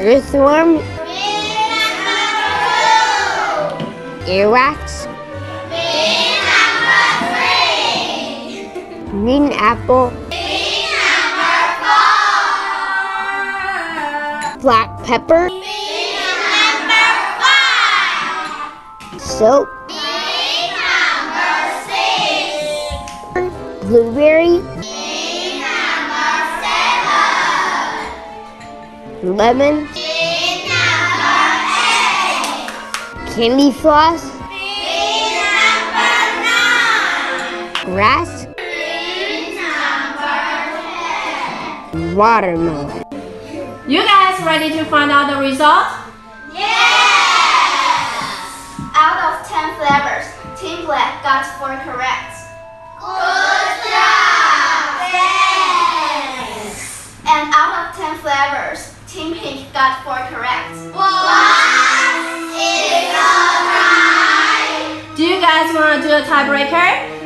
Earthworm. Green number 2. Earwax. Green number 3. Green apple. Green number 4. Black pepper. Green number 5. Soap. Green number 6. Blueberry. Green number 7. Lemon. Green number 8. Candy floss. Green number 9. Grass. Green number 10. Watermelon. You guys ready to find out the result? Yes! Out of 10 flavors, Team Black got 4 correct. Good job! Thanks! And out of 10 flavors, Team Pink got 4 correct. What? Is alright! Do you guys want to do a tiebreaker?